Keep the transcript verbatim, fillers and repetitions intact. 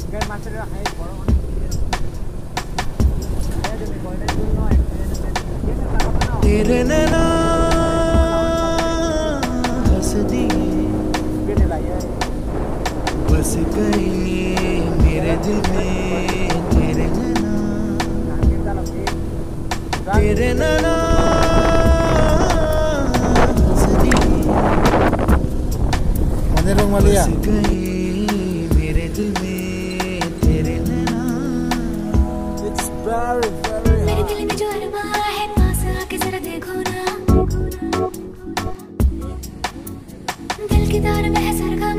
तेरे नैना हंस दिए बस गई मेरे दिल में तेरे नैना तेरे नैना हंस दिए बस गई मेरे दिल में तेरे नैना। मेरे दिल में जो अरमा है पास आके जरा देखो ना, दिल की तार में है सरका